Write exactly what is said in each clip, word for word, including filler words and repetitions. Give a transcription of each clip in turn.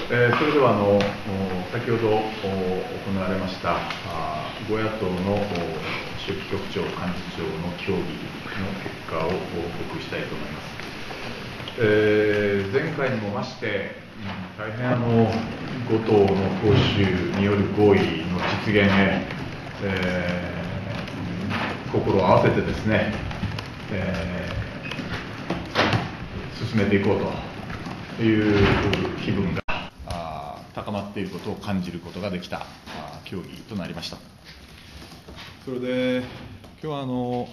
えー、それではあの先ほど行われましたご野党の書記局長、幹事長の協議の結果を報告したいと思います。えー、前回にもまして、大変あのご党の党首による合意の実現へ、えー、心を合わせてですね、えー、進めていこうという気分が高まっていることを感じることができた協議となりました。それで今日はあの、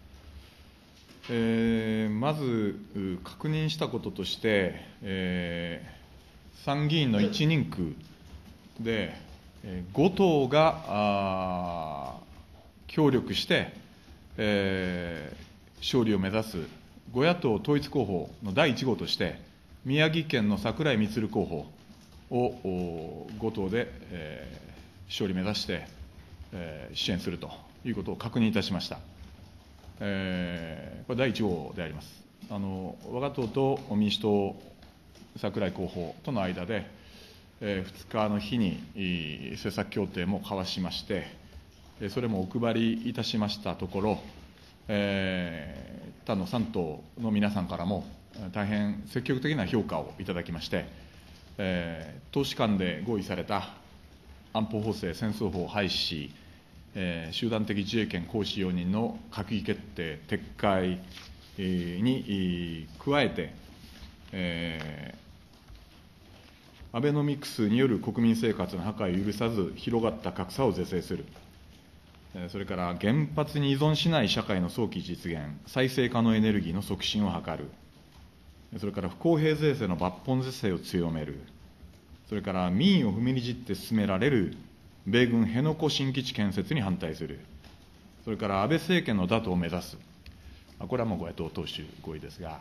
えー、まず確認したこととして、えー、参議院のいち人区でご党が協力して、えー、勝利を目指すご野党統一候補のだいいち号として宮城県の櫻井充候補をご党で、えー、勝利目指して、えー、支援するということを確認いたしました。えー、これだいいち号であります。あの我が党と民主党、櫻井候補との間で、えー、ふつかの日に政策協定も交わしまして、それもお配りいたしましたところ、えー、他のさん党の皆さんからも大変積極的な評価をいただきまして、えー、党首間で合意された安保法制、戦争法廃止、えー、集団的自衛権行使容認の閣議決定撤回、えー、に加えて、えー、アベノミクスによる国民生活の破壊を許さず、広がった格差を是正する、それから原発に依存しない社会の早期実現、再生可能エネルギーの促進を図る、それから不公平税制の抜本是正を強める、それから民意を踏みにじって進められる米軍辺野古新基地建設に反対する、それから安倍政権の打倒を目指す、これはもうご野党党首合意ですが、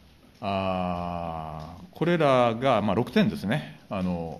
あこれらがまあろくてんですね、あの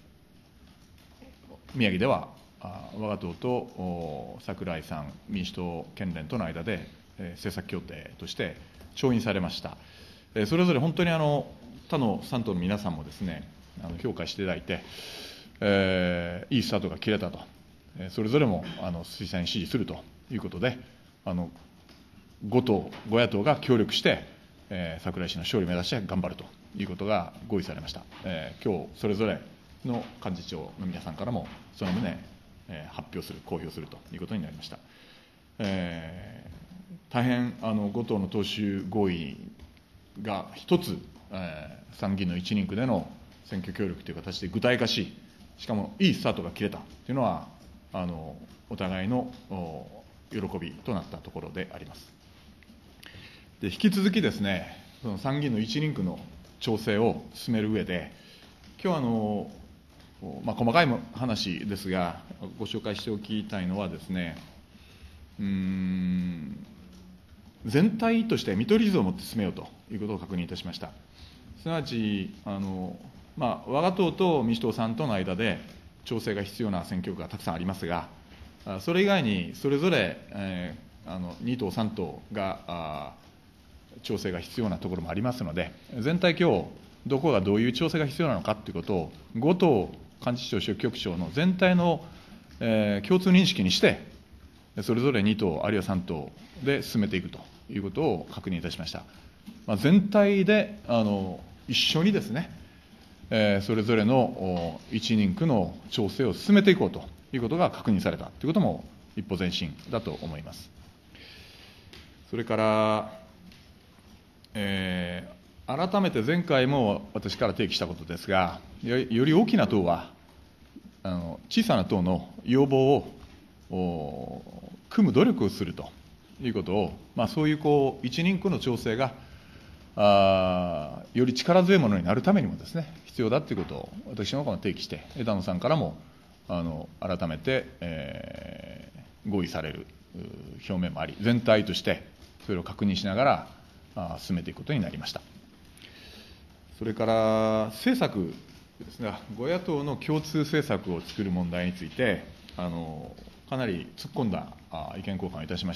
宮城では我が党と櫻井さん、民主党、県連との間で政策協定として調印されました。それぞれ本当にあの他のさん党の皆さんもですね、あの評価していただいて、えー、いいスタートが切れたと、それぞれもあの推薦支持するということで、あのご党、ご野党が協力して、えー、櫻井氏の勝利を目指して頑張るということが合意されました。えー、今日それぞれの幹事長の皆さんからもその旨、えー、発表する、公表するということになりました。えー、大変あのご党の党首合意が一つ、えー、参議院のいち人区での選挙協力という形で具体化し、しかもいいスタートが切れたというのは、あのお互いの喜びとなったところであります。で引き続きですね、その参議院のいち人区の調整を進める上で、今日はあの、まあ、細かい話ですが、ご紹介しておきたいのはですね、うーん全体として見取り図を持って進めようということを確認いたしました。すなわち、あのまあ、我が党と民主党さんとの間で調整が必要な選挙区がたくさんありますが、それ以外にそれぞれ、えー、あのに党、さん党が調整が必要なところもありますので、全体、今日どこがどういう調整が必要なのかということを、ご党幹事長、書記局長の全体の、えー、共通認識にして、それぞれに党、あるいはさん党で進めていくということを確認いたしました。まあ、全体であの一緒にですね、えー、それぞれのいち人区の調整を進めていこうということが確認されたということも一歩前進だと思います。それから、えー、改めて前回も私から提起したことですが、より大きな党はあの小さな党の要望を組む努力をするということを、まあ、そういうこう一人区の調整があより力強いものになるためにもですね、必要だということを私の方が提起して、枝野さんからもあの改めて、えー、合意される表明もあり、全体としてそれを確認しながらあ進めていくことになりました。それから政策ですが、ご野党の共通政策を作る問題について、あのかなり突っ込んだ意見交換をいたしました。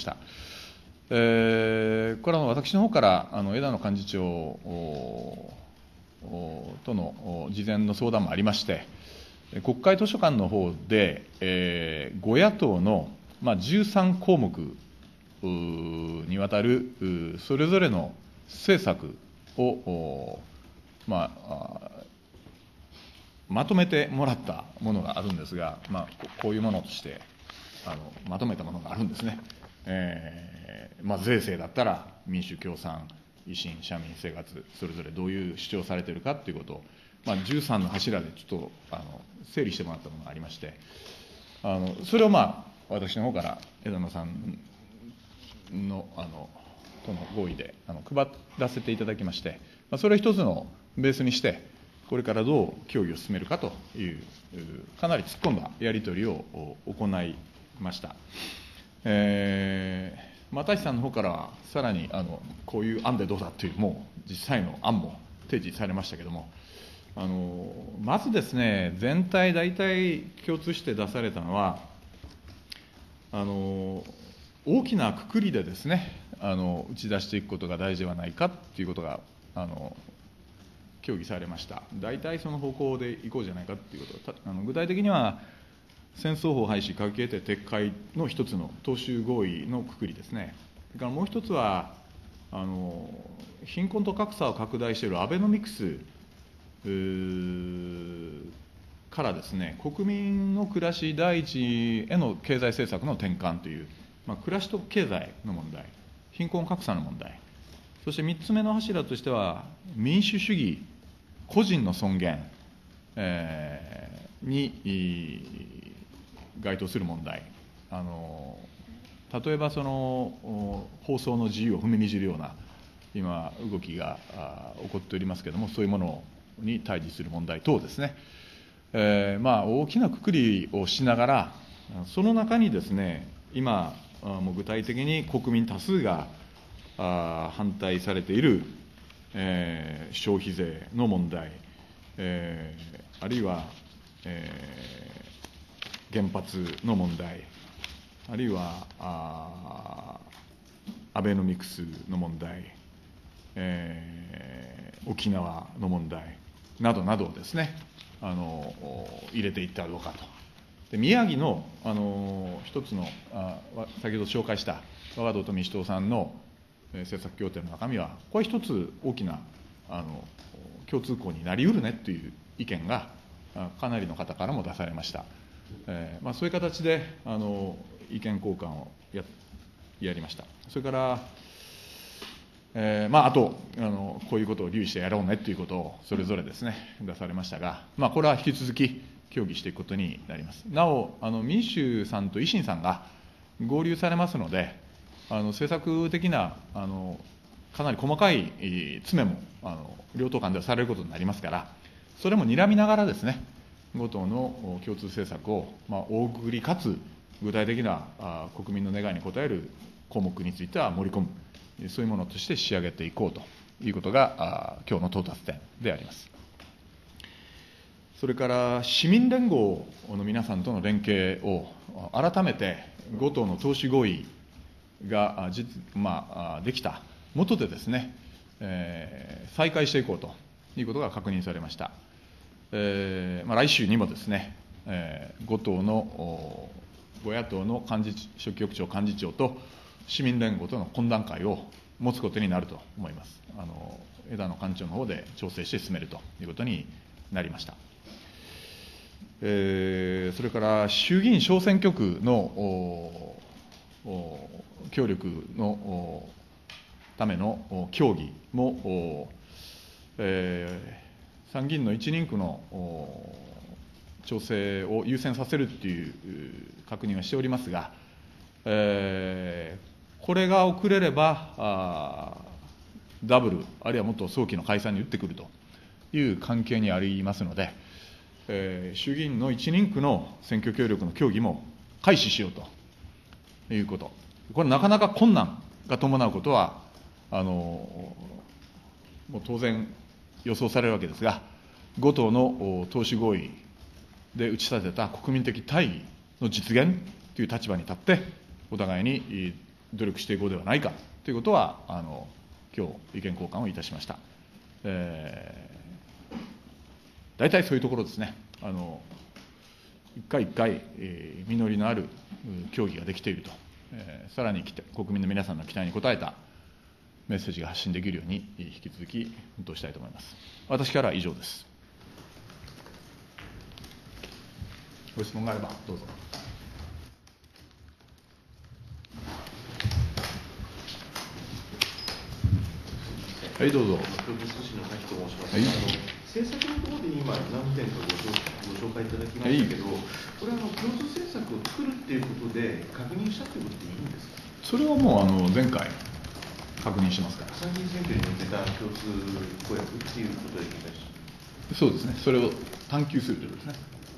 えー、これは私の方からあの枝野幹事長ととの事前の相談もありまして、国会図書館の方で、えー、ご野党の、まあ、じゅうさんこうもくにわたるそれぞれの政策を、まあ、まとめてもらったものがあるんですが、まあ、こういうものとしてあのまとめたものがあるんですね。えーまあ、税制だったら民主、共産、維新、社民、生活、それぞれどういう主張されているかということを、まあ、じゅうさんの柱でちょっとあの整理してもらったものがありまして、あのそれを、まあ、私の方から枝野さんのあのとの合意であの配らせていただきまして、まあ、それを一つのベースにして、これからどう協議を進めるかという、かなり突っ込んだやり取りを行いました。えー、又吉さんの方からは、さらにあのこういう案でどうだという、もう実際の案も提示されましたけれども、あのまずですね、全体、大体共通して出されたのは、あの大きな括りでですね、あの打ち出していくことが大事ではないかということが、あの協議されました。大体その方向でいこうじゃないかということ、あの具体的には、戦争法廃止、閣議決定撤回の一つの党首合意の括りですね。それからもう一つは、あの貧困と格差を拡大しているアベノミクスからですね、国民の暮らし第一への経済政策の転換という、まあ、暮らしと経済の問題、貧困格差の問題、そしてみっつめの柱としては、民主主義、個人の尊厳、えー、に該当する問題、あの例えばその放送の自由を踏みにじるような今、動きが起こっておりますけれども、そういうものに対峙する問題等ですね、えーまあ、大きな括りをしながら、その中にですね、今、もう具体的に国民多数が反対されている、えー、消費税の問題、えー、あるいは、えー、原発の問題、あるいはあアベノミクスの問題、えー、沖縄の問題などなどをですね、あの入れていったらどうかと。で宮城の、あの一つのあ、先ほど紹介した我が党と民主党さんの政策協定の中身は、これ一つ大きなあの共通項になりうるねという意見が、かなりの方からも出されました。えーまあ、そういう形であの意見交換を や, やりました。それから、えーまあ、あとあの、こういうことを留意してやろうねということをそれぞれですね、出されましたが、まあ、これは引き続き協議していくことになります。なお、あの民主さんと維新さんが合流されますので、あの政策的なあのかなり細かい詰めもあの両党間ではされることになりますから、それも睨みながらですね、ご党の共通政策を、まあ、大くくりかつ具体的なあ国民の願いに応える項目については盛り込む、そういうものとして仕上げていこうということが、あ今日の到達点であります。それから市民連合の皆さんとの連携を改めてご党の党首合意が実、まあ、できた下でですね、えー、再開していこうということが確認されました。えーまあ、来週にもですね、えー、ご党のご野党の幹事書記局長、幹事長と市民連合との懇談会を持つことになると思います。あの枝野幹事長の方で調整して進めるということになりました。えー、それから衆議院小選挙区の協力のための協議も、えー、参議院のいち人区の調整を優先させるという確認はしておりますが、えー、これが遅れればダブル、あるいはもっと早期の解散に打ってくるという関係にありますので、えー、衆議院のいち人区の選挙協力の協議も開始しようということ、これ、なかなか困難が伴うことは、あのもう当然予想されるわけですが、ご党の党首合意で打ち立てた国民的大義の実現という立場に立って、お互いに努力していこうではないかということは、あの今日意見交換をいたしました。えー大体そういうところですね。あの一回一回、えー、実りのある協議ができていると、えー、さらに国民の皆さんの期待に応えたメッセージが発信できるように、引き続き奮闘したいと思います。私からは以上です。ご質問があればどうぞ。はい、どうぞ。 京都市の滝と申します。 はい、 あの政策のところで今何点かご紹ご紹介いただきましたけど、はい、これはあの共通政策を作るっていうことで確認したということでいいんですか。 それはもうあの前回確認しますから。 参議院選挙に向けた共通公約っていうことで理解しそうですね。それを探求するということですね。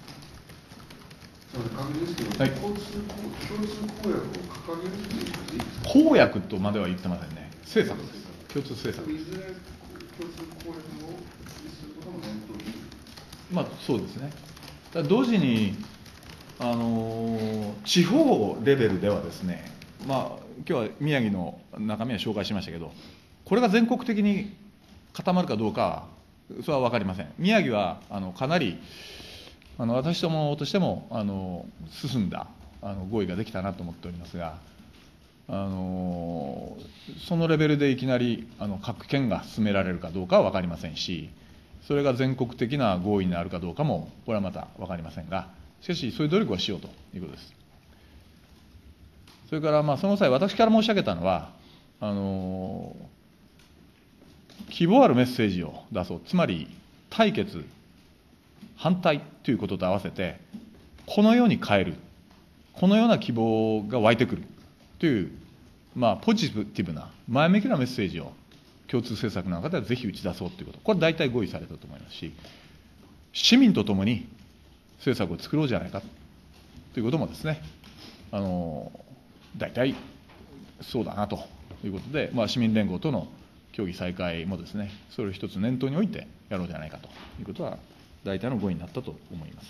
その確認ですけど、はい、交通共通公約を掲げるということでいいですか。 公約とまでは言ってませんね。政策です。共通政策。 いずれ共通公約を実施することも念頭に。 まあそうですね。だ同時にあの地方レベルではですね、まあ今日は宮城の中身は紹介しましたけど、これが全国的に固まるかどうかそれは分かりません。宮城はあのかなりあの私どもとしてもあの進んだあの合意ができたなと思っておりますが。あのそのレベルでいきなりあの各県が進められるかどうかは分かりませんし、それが全国的な合意になるかどうかも、これはまた分かりませんが、しかし、そういう努力はしようということです。それから、まあ、その際、私から申し上げたのは、あの希望あるメッセージを出そう、つまり対決、反対ということと合わせて、このように変える、このような希望が湧いてくるという、まあ、ポジティブな、前向きなメッセージを共通政策の中ではぜひ打ち出そうということ、これ、大体合意されたと思いますし、市民とともに政策を作ろうじゃないかということもですね、あの大体そうだなということで、まあ、市民連合との協議再開もですね、それを一つ念頭に置いてやろうじゃないかということは、大体の合意になったと思います。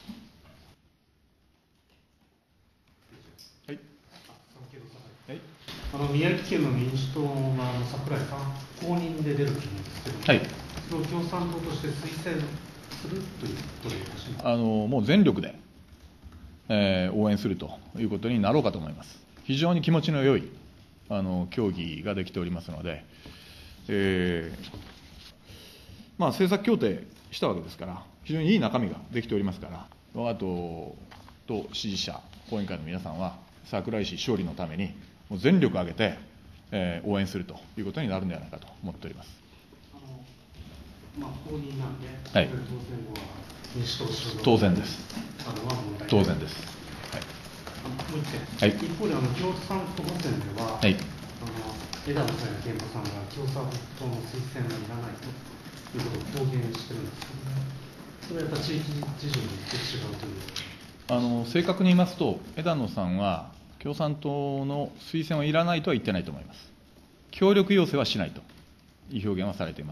はいはい、あの宮城県の民主党のあの櫻井さん、公認で出ると思うんですけど、はい、それを共産党として推薦するということでよろしいですか。 あのもう全力で、えー、応援するということになろうかと思います。非常に気持ちの良いあの協議ができておりますので、えーまあ、政策協定したわけですから、非常にいい中身ができておりますから、我が党と支持者、後援会の皆さんは、櫻井氏勝利のために、もう全力を挙げて、えー、応援するということになるんではないかと思っております。 あのまあ、公認なんで、 はい、 当選後は民主党首当然です。 あのは問題当然です。はい、 あのもう一点、 はい、 一方であの共産党補選では、はい、あの枝野さんや憲法さんが共産党の推薦はいらないということを公言してるんですけどね、それはやっぱ地域事情によって違うという。 あの正確に言いますと、枝野さんは共産党の推薦はいらないとは言ってないと思います。協力要請はしないという表現はされています。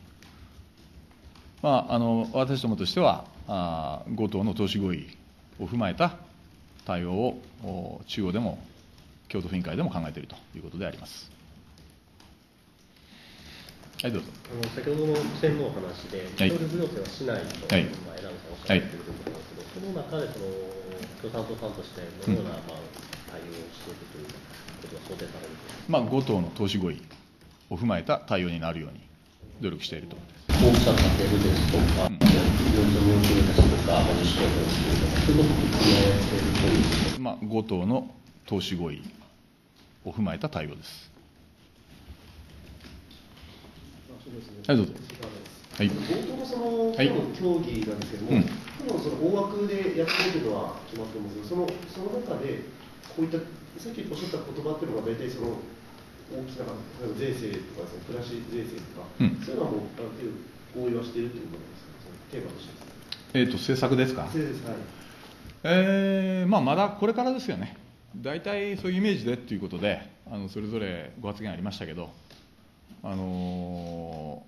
まあ、あの私どもとしては、あご党の党首合意を踏まえた対応を中央でも京都府委員会でも考えているということであります。はい、どうぞ。 あの先ほどの線のお話で、協力要請はしないと、はい、まあ、枝野さんおっしゃっているということなんですけど、その中でその共産党さんとしてどのような、うん、まあ、対応をしていくということが想定されると、 まあ、ご党の党首合意を踏まえた対応になるように努力していると思います。 大きさかけるですとか、いろいろ要求ですとか、自主投票ですとか、そういうことを含めているということ、 まあ、ご党の党首合意を踏まえた対応です。はい、どうぞ。はい、 冒頭のその今日の協議なんですけども、はい、今日のその大枠でやっているのは決まってますけど、そのその中でこういったさっきおっしゃった言葉っていうのが大体その大きな例えば税制とかですね、暮らし税制とか、うん、そういうのはもうある程度合意はしているということなんですか、そのテーマとしてですね。 えっと政策ですか。 政策です、はい。 えー、まあまだこれからですよね。大体そういうイメージでということで、あのそれぞれご発言ありましたけど。あの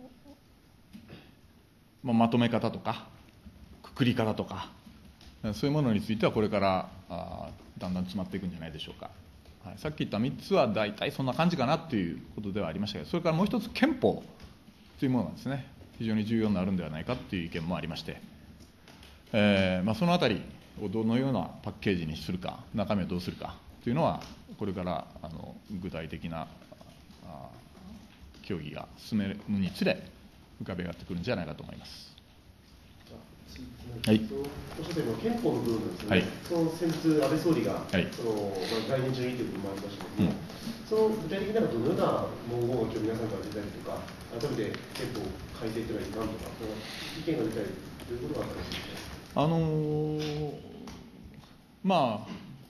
まあ、まとめ方とかくくり方とかそういうものについてはこれからあだんだん詰まっていくんじゃないでしょうか、はい、さっき言ったみっつは大体そんな感じかなということではありましたけど、それからもう一つ憲法というものがですね、 非常に重要になるんではないかという意見もありまして、えーまあ、そのあたりをどのようなパッケージにするか、中身をどうするかというのは、これからあの具体的なあ協議が進めるにつれ、浮かび上がってくるんじゃないかと思います。 はい、おっしゃったように憲法の部分ですね、はい、その先日、安倍総理が、はい、そのまあ、来年中にということもありましたけれども、うん、その具体的などのような文言を今日皆さんから出たりとか、改めて憲法改正というのは何とか、その意見が出たりということがあったらしいですね。 あのー、まあ、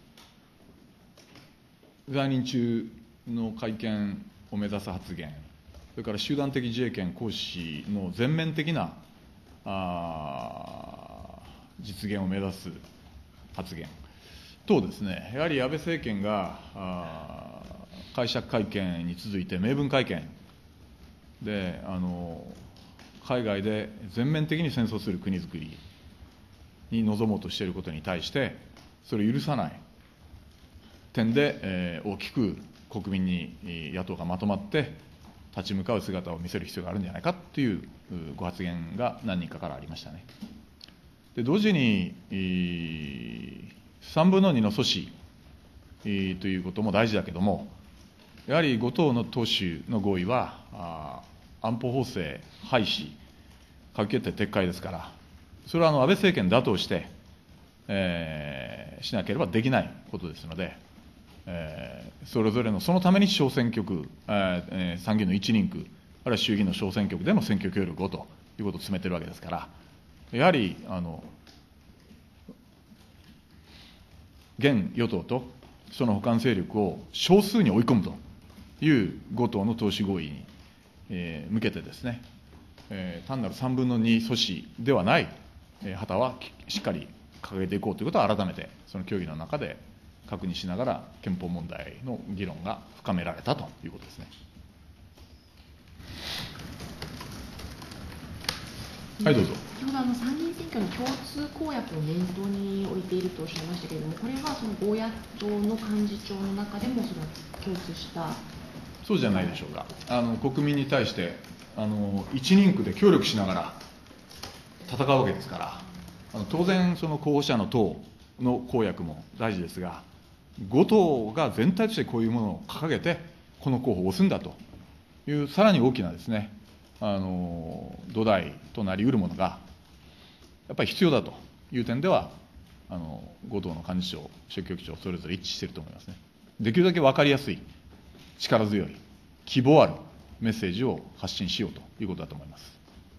在任中の会見を目指す発言、それから集団的自衛権行使の全面的なあ実現を目指す発言とですね、やはり安倍政権があ解釈会見に続いて明文会見で、あの海外で全面的に戦争する国づくりに臨もうとしていることに対して、それを許さない点で、えー、大きく国民に野党がまとまって立ち向かう姿を見せる必要があるんじゃないかというご発言が何人かからありましたね。で同時にさんぶんのにの阻止ということも大事だけども、やはりご党の党首の合意は安保法制廃止、閣議決定撤回ですから、それはあの安倍政権打倒して、えー、しなければできないことですので、えー、それぞれのそのために小選挙区、えー、参議院のいちにんく、あるいは衆議院の小選挙区での選挙協力をということを進めているわけですから、やはりあの現与党とその補完勢力を少数に追い込むというご党の党首合意に、えー、向けてですね、えー、単なるさんぶんのに阻止ではない、えー、旗はしっかり掲げていこうということを改めてその協議の中で確認しながら憲法問題の議論が深められたということですね。はい、どうぞ。 先ほどあの参議院選挙の共通公約を念頭に置いているとおっしゃいましたけれども、これはそのゴーヤ町の幹事長の中でもその共通した。 そうじゃないでしょうか。あの国民に対してあの一人区で協力しながら戦うわけですから、あの当然その候補者の党の公約も大事ですが、ご党が全体としてこういうものを掲げてこの候補を推すんだというさらに大きなですね、あの土台となりうるものがやっぱり必要だという点では、あのご党の幹事長、書記局長それぞれ一致していると思いますね。できるだけ分かりやすい、力強い、希望あるメッセージを発信しようということだと思います。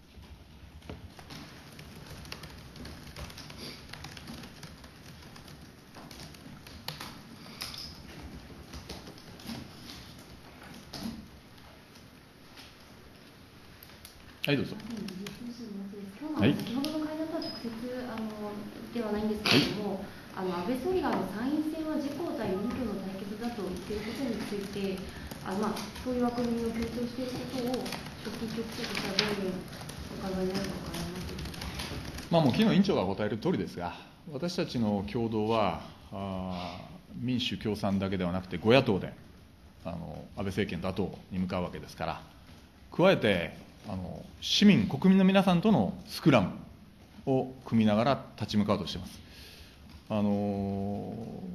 はい、どうぞ。 はい、先ほどの会談とは直接あのではないんですけれども、はい、あの安倍総理があの参院選は自公対二挙の対決だと言っていることについて、あのまあ、そういう枠組みを強調していることを、書記局長としてはどういうお考えになるのかなと。 まあ、もう昨日委員長が答えるとおりですが、私たちの共同はあ民主・共産だけではなくて、ご野党であの安倍政権打倒に向かうわけですから、加えて、あの市民、国民の皆さんとのスクラムを組みながら立ち向かおうとしています。あの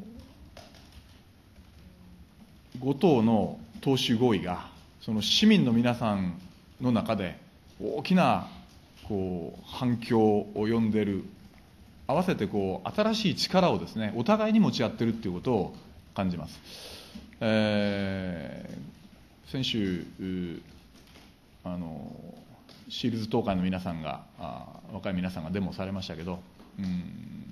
ご党の党首合意が、その市民の皆さんの中で大きなこう反響を呼んでいる、合わせてこう新しい力をですね、お互いに持ち合っているということを感じます。えー、先週あのシールズ党会の皆さんが、あ若い皆さんがデモされましたけど、うん、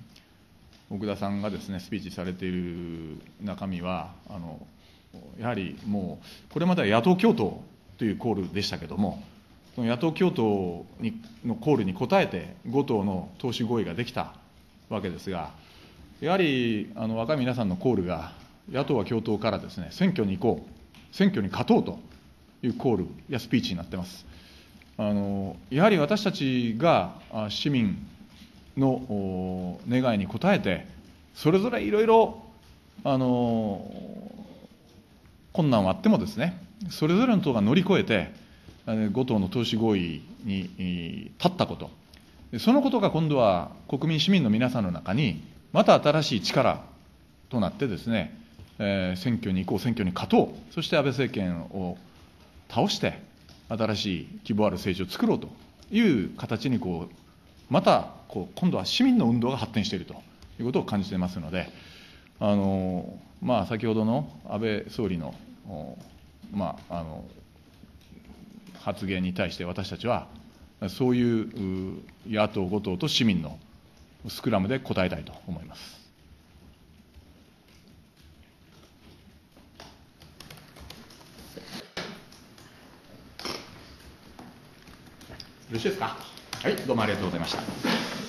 奥田さんがですねスピーチされている中身は、あのやはりもう、これまでは野党共闘というコールでしたけども、その野党共闘にのコールに応えて、ご党の党首合意ができたわけですが、やはりあの若い皆さんのコールが、野党は共闘からですね、選挙に行こう、選挙に勝とうというコールやスピーチになっています。あのやはり私たちが市民の願いに応えて、それぞれいろいろあの困難はあってもですね、それぞれの党が乗り越えて、 ご党の党首合意に立ったこと、そのことが今度は国民、市民の皆さんの中に、また新しい力となってですね、えー、選挙に行こう、選挙に勝とう、そして安倍政権を倒して、新しい希望ある政治を作ろうという形にこう、またこう今度は市民の運動が発展しているということを感じていますので、あのまあ、先ほどの安倍総理の、まあ、あの発言に対して私たちは、そういう野党ご党と市民のスクラムで答えたいと思います。よろしいですか。はい、どうもありがとうございました。